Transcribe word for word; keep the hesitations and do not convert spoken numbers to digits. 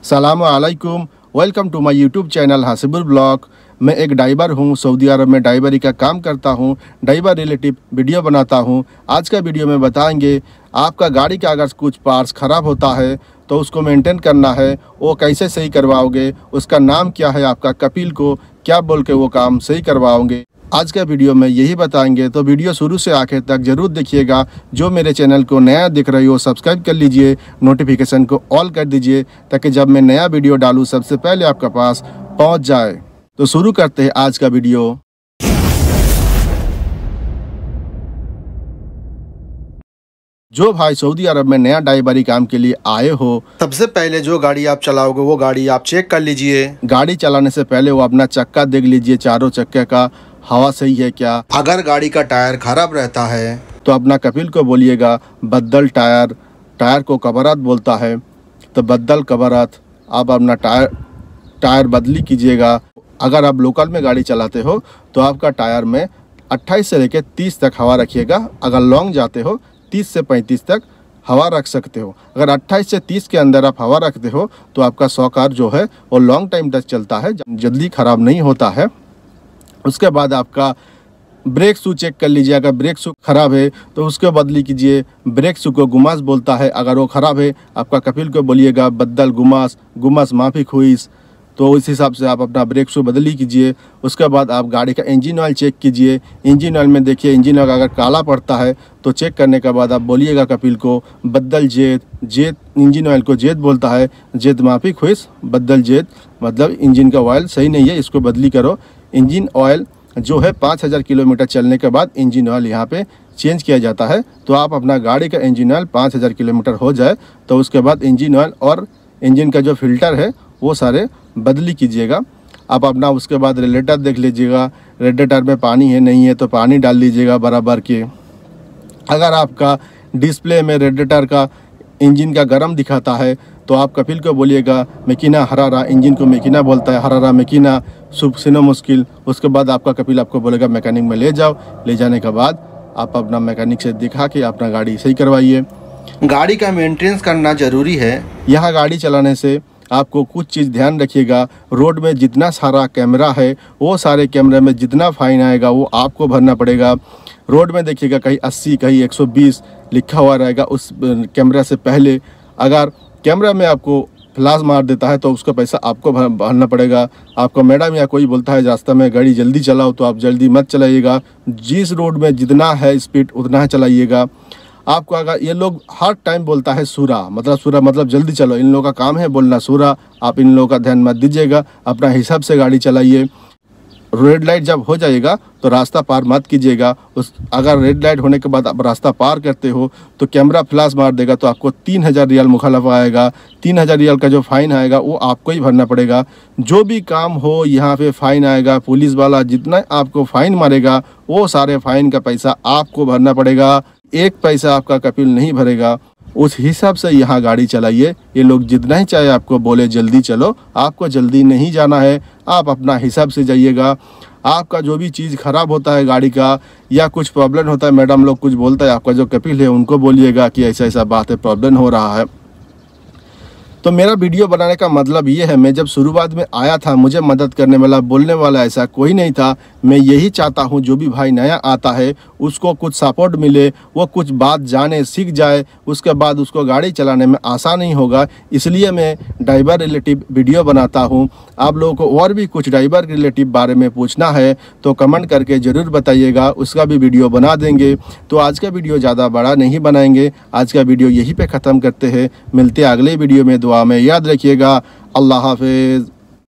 सलामु अलैकुम, welcome to my YouTube channel Hasibul blog. मैं एक ड्राइवर हूं, सऊदी अरब में ड्राइवरी का काम करता हूं, ड्राइवर रिलेटिव वीडियो बनाता हूं। आज का वीडियो में बताएंगे आपका गाड़ी का अगर कुछ पार्ट्स ख़राब होता है तो उसको मेंटेन करना है, वो कैसे सही करवाओगे, उसका नाम क्या है, आपका कपिल को क्या बोल के वो काम सही करवाओगे। आज का वीडियो में यही बताएंगे, तो वीडियो शुरू से आखिर तक ज़रूर देखिएगा। जो मेरे चैनल को नया दिख रही हो सब्सक्राइब कर लीजिए, नोटिफिकेशन को ऑल कर दीजिए ताकि जब मैं नया वीडियो डालूँ सबसे पहले आपके पास पहुंच जाए। तो शुरू करते हैं आज का वीडियो। जो भाई सऊदी अरब में नया ड्राइवरी काम के लिए आए हो, सबसे पहले जो गाड़ी आप चलाओगे वो गाड़ी आप चेक कर लीजिए। गाड़ी चलाने से पहले वो अपना चक्का देख लीजिए, चारों चक्के का हवा सही है क्या। अगर गाड़ी का टायर खराब रहता है तो अपना कपिल को बोलिएगा बदल टायर, टायर को कबरात बोलता है तो बदल कबरात, आप अपना टायर टायर बदली कीजिएगा। अगर आप लोकल में गाड़ी चलाते हो तो आपका टायर में अट्ठाईस से लेकर तीस तक हवा रखिएगा। अगर लॉन्ग जाते हो तीस से पैंतीस तक हवा रख सकते हो। अगर अट्ठाईस से तीस के अंदर आप हवा रखते हो तो आपका सौ कार जो है वो लॉन्ग टाइम तक चलता है, जल्दी ख़राब नहीं होता है। उसके बाद आपका ब्रेक शू चेक कर लीजिए। अगर ब्रेक शू ख़राब है तो उसको बदली कीजिए। ब्रेक शू को गुमास बोलता है, अगर वो ख़राब है आपका कपिल को बोलिएगा बदल गुमास, गुमास माफी खुईस, तो इस हिसाब से आप अपना ब्रेक शू बदली कीजिए। उसके बाद आप गाड़ी का इंजन ऑयल चेक कीजिए। इंजन ऑयल में देखिए इंजन ऑयल अगर काला पड़ता है तो चेक करने के बाद आप बोलिएगा कपिल को बदल जेद, जेद इंजन ऑयल को जेद बोलता है, जेद माफी खुईस बदल जेद, मतलब इंजन का ऑयल सही नहीं है, इसको बदली करो। इंजन ऑयल जो है पाँच हज़ार किलोमीटर चलने के बाद इंजन ऑयल यहाँ पे चेंज किया जाता है। तो आप अपना गाड़ी का इंजन ऑयल पाँच हज़ार किलोमीटर हो जाए तो उसके बाद इंजन ऑयल और इंजन का जो फिल्टर है वो सारे बदली कीजिएगा। आप अपना उसके बाद रेडिएटर देख लीजिएगा, रेडिएटर में पानी है नहीं है तो पानी डाल लीजिएगा बराबर के। अगर आपका डिस्प्ले में रेडिएटर का इंजन का गर्म दिखाता है तो आप कपिल को बोलिएगा मेकिना हरारा, इंजन को मेकिना बोलता है, हरारा मेकिना सुनो मुश्किल। उसके बाद आपका कपिल आपको बोलेगा मैकेनिक में ले जाओ। ले जाने के बाद आप अपना मैकेनिक से दिखा के अपना गाड़ी सही करवाइए। गाड़ी का मेंटेनेंस करना ज़रूरी है। यहाँ गाड़ी चलाने से आपको कुछ चीज़ ध्यान रखिएगा। रोड में जितना सारा कैमरा है वो सारे कैमरे में जितना फ़ाइन आएगा वो आपको भरना पड़ेगा। रोड में देखिएगा कहीं अस्सी कहीं एक सौ बीस लिखा हुआ रहेगा उस कैमरा से पहले। अगर कैमरा में आपको फ्लैश मार देता है तो उसका पैसा आपको भरना पड़ेगा। आपको मैडम या कोई बोलता है रास्ता में गाड़ी जल्दी चलाओ तो आप जल्दी मत चलाइएगा। जिस रोड में जितना है स्पीड उतना चलाइएगा। आपको अगर ये लोग हर टाइम बोलता है सूरा, मतलब सूरा मतलब जल्दी चलो, इन लोगों का काम है बोलना सूरा। आप इन लोगों का ध्यान मत दीजिएगा, अपना हिसाब से गाड़ी चलाइए। रेड लाइट जब हो जाएगा तो रास्ता पार मत कीजिएगा। उस अगर रेड लाइट होने के बाद आप रास्ता पार करते हो तो कैमरा फ्लैश मार देगा तो आपको तीन हज़ार रियाल मुखालफा आएगा। तीन हज़ार रियाल का जो फ़ाइन आएगा वो आपको ही भरना पड़ेगा। जो भी काम हो यहाँ पे फ़ाइन आएगा। पुलिस वाला जितना आपको फ़ाइन मारेगा वो सारे फ़ाइन का पैसा आपको भरना पड़ेगा। एक पैसा आपका कपिल नहीं भरेगा। उस हिसाब से यहाँ गाड़ी चलाइए। ये लोग जितना ही चाहे आपको बोले जल्दी चलो, आपको जल्दी नहीं जाना है। आप अपना हिसाब से जाइएगा। आपका जो भी चीज़ ख़राब होता है गाड़ी का या कुछ प्रॉब्लम होता है, मैडम लोग कुछ बोलता है, आपका जो कपिल है उनको बोलिएगा कि ऐसा ऐसा बात है, प्रॉब्लम हो रहा है। तो मेरा वीडियो बनाने का मतलब ये है, मैं जब शुरुआत में आया था मुझे मदद करने वाला बोलने वाला ऐसा कोई नहीं था। मैं यही चाहता हूँ जो भी भाई नया आता है उसको कुछ सपोर्ट मिले, वो कुछ बात जाने सीख जाए, उसके बाद उसको गाड़ी चलाने में आसान नहीं होगा। इसलिए मैं ड्राइवर रिलेटिव वीडियो बनाता हूँ। आप लोगों को और भी कुछ ड्राइवर रिलेटिव बारे में पूछना है तो कमेंट करके ज़रूर बताइएगा, उसका भी वीडियो बना देंगे। तो आज का वीडियो ज़्यादा बड़ा नहीं बनाएंगे, आज का वीडियो यहीं पर ख़त्म करते हैं। मिलते हैं अगले वीडियो में। दुआ में याद रखिएगा। अल्लाह हाफिज़।